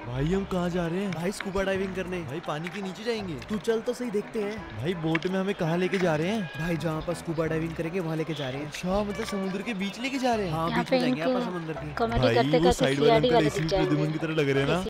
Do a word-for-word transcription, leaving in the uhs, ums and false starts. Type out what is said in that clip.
भाई हम कहाँ जा रहे हैं? भाई स्कूबा डाइविंग करने। भाई पानी के नीचे जाएंगे? तू चल तो सही, देखते हैं। भाई बोट में हमें कहाँ लेके जा रहे हैं? भाई जहाँ पर स्कूबा डाइविंग करेंगे वहाँ लेके जा रहे हैं। अच्छा, मतलब समुद्र के बीच लेके जा रहे हैं? हाँ, यहाँ बीच पे में जाएंगे इनके आप समुद्र के। कॉमेडी भाई करते वो करते साइड वाले सीआईडी अंकल वाले ऐसे दिख भी जाएंगे। प्रद्युम्न की तरह लग रहे हैं ना।